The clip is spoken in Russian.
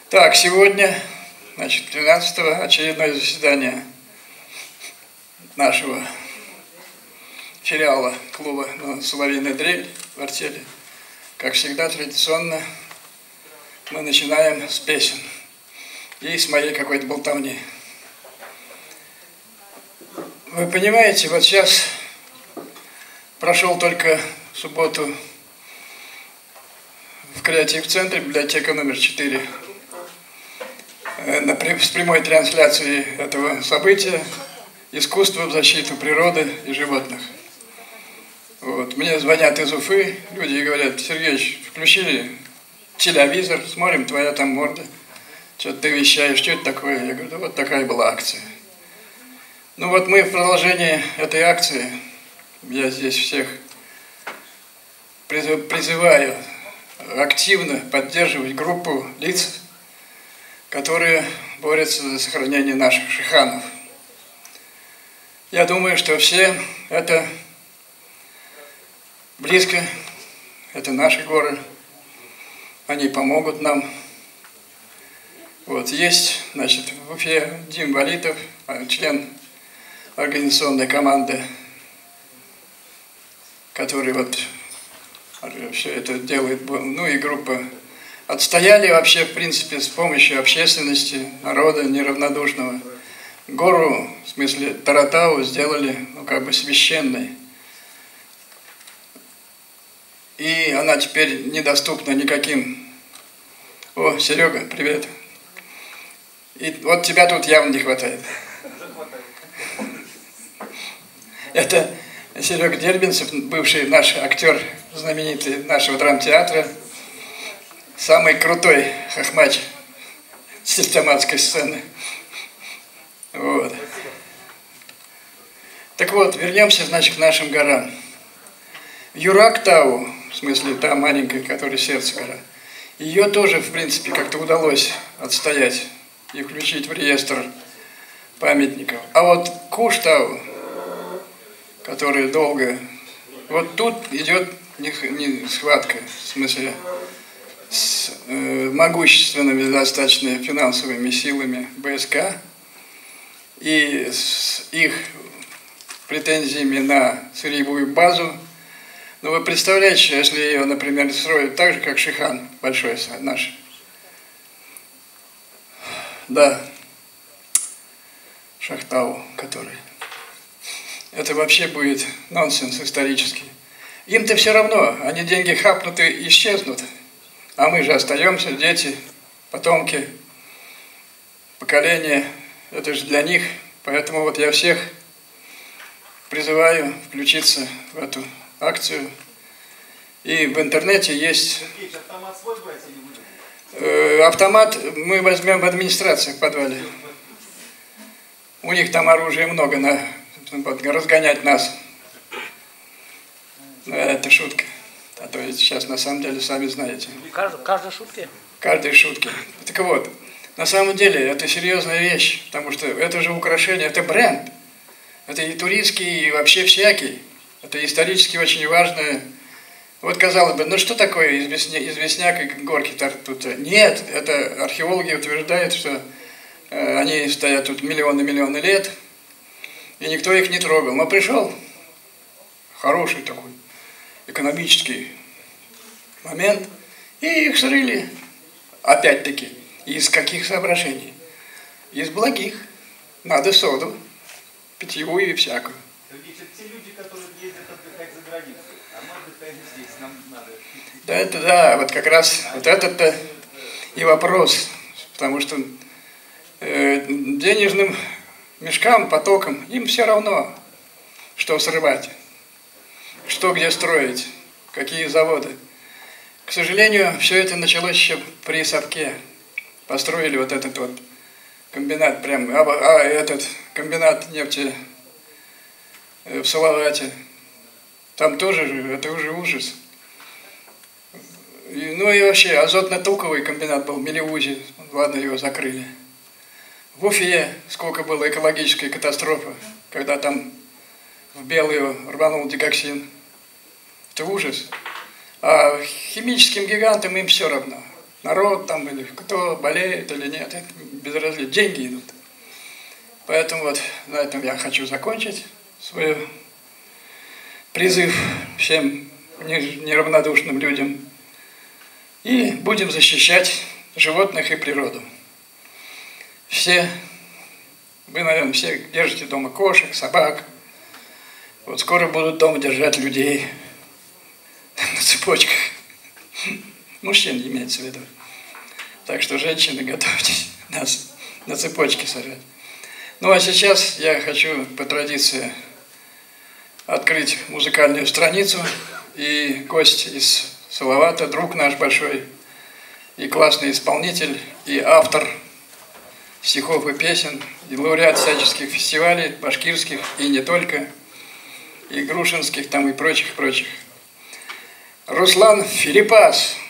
Так, сегодня, значит, 13-го очередное заседание нашего филиала клуба «Соловьиная дрель» в Артели. Как всегда, традиционно мы начинаем с песен и с моей какой-то болтовни. Вы понимаете, вот сейчас прошел только в субботу в креатив-центре, библиотека номер 4, с прямой трансляцией этого события «Искусство в защиту природы и животных». Вот. Мне звонят из Уфы люди и говорят: Сергеевич, включили телевизор, смотрим, твоя там морда, что-то ты вещаешь, что это такое? Я говорю: да вот такая была акция. Ну вот мы в продолжении этой акции, я здесь всех призываю активно поддерживать группу лиц, которые борются за сохранение наших шиханов. Я думаю, что все это близко, это наши горы, они помогут нам. Вот есть, значит, в Уфе Дим Валитов, член организационной команды, который вот все это делает, ну и группа отстояли вообще, в принципе, с помощью общественности, народа неравнодушного. Гору, в смысле Таратау, сделали, ну, как бы священной. И она теперь недоступна никаким. О, Серега, привет. И вот тебя тут явно не хватает. Это Серега Дербенцев, бывший наш актер, знаменитый нашего драмтеатра, самый крутой хохмач систематской сцены. Вот. Так вот, вернемся, значит, к нашим горам. Юрак-Тау, в смысле та маленькая, которая сердце гора, ее тоже, в принципе, как-то удалось отстоять и включить в реестр памятников. А вот Куш-Тау, которая долго, вот тут идет не схватка, в смысле с могущественными достаточно финансовыми силами БСК и с их претензиями на сырьевую базу. Но вы представляете, если ее, например, строят так же, как Шихан большой наш. Да, Шахтау, который. Это вообще будет нонсенс исторический. Им-то все равно, они деньги хапнут и исчезнут. А мы же остаемся, дети, потомки, поколения. Это же для них. Поэтому вот я всех призываю включиться в эту акцию. И в интернете есть... Автомат свой брать или вы? Автомат мы возьмем в администрации в подвале. У них там оружия много на разгонять нас. Это шутка. А то сейчас на самом деле сами знаете. Каждой шутке? Каждой шутке. Так вот, на самом деле это серьезная вещь, потому что это же украшение, это бренд. Это и туристский, и вообще всякий. Это исторически очень важное. Вот казалось бы, ну что такое известняк и горки тут? Нет, это археологи утверждают, что они стоят тут миллионы лет, и никто их не трогал. Но пришел хороший такой экономический момент, и их срыли. Опять-таки, из каких соображений? Из благих. Надо соду, питьевую и всякую. Те люди, которые ездят отдыхать за границу, а мы отдыхаем здесь, нам надо. Да, это да, вот как раз вот этот-то и вопрос, потому что денежным мешкам, потокам, им все равно, что срывать, что где строить, какие заводы. К сожалению, все это началось еще при Совке. Построили вот этот вот комбинат, прям, этот комбинат нефти в Салавате. Там тоже, это уже ужас. Ну и вообще, азотно-туковый комбинат был в Мелеузе, ладно, его закрыли. В Уфе сколько было экологической катастрофы, когда там в Белую рванул дигоксин. Это ужас. А химическим гигантам им все равно. народ там, или кто болеет или нет, это безразлично, деньги идут. Поэтому вот на этом я хочу закончить свой призыв всем неравнодушным людям. И будем защищать животных и природу. Все, вы, наверное, все держите дома кошек, собак. Вот скоро будут дома держать людей на цепочках. Мужчин имеется в виду. Так что, женщины, готовьтесь нас на цепочке сажать. Ну а сейчас я хочу по традиции открыть музыкальную страницу. И гость из Салавата, друг наш большой, и классный исполнитель, и автор стихов и песен, и лауреат всяческих фестивалей, башкирских, и не только, и грушинских там, и прочих. Руслан Филиппас.